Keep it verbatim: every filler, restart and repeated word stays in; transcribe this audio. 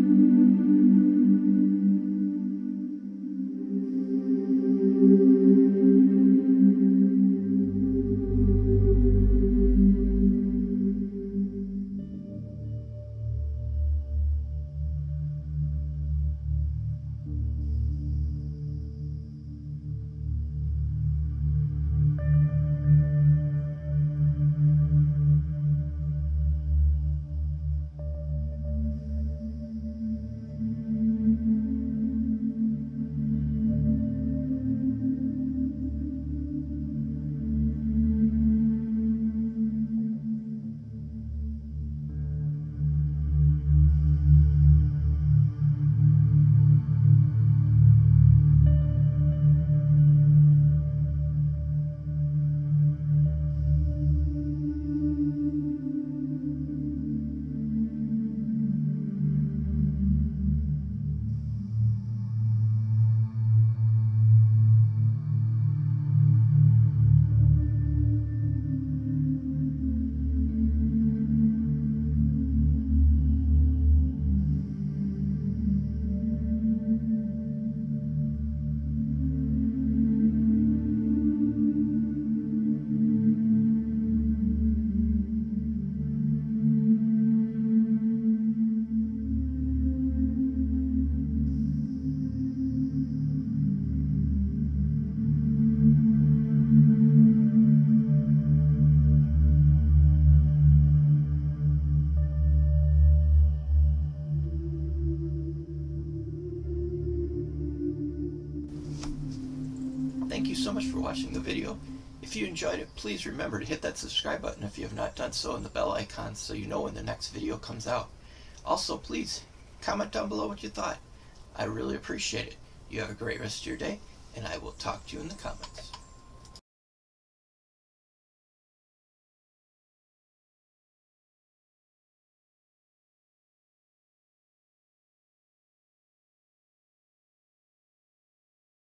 Thank you so much for watching the video. If you enjoyed it, please remember to hit that subscribe button if you have not done so, and the bell icon so you know when the next video comes out. Also, please comment down below what you thought. I really appreciate it. You have a great rest of your day, and I will talk to you in the comments.